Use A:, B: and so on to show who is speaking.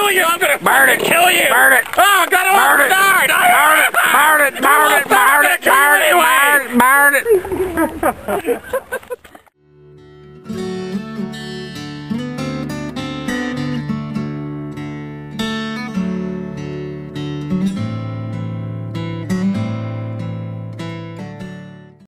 A: kill you. I'm gonna
B: Burn it.
A: kill you.
B: Burn it.
A: Oh, God, I
B: Burn
A: almost
B: it.
A: died.
B: Burn it. Burn it. Burn it. Burn it. Burn it. Burn it. Burn it.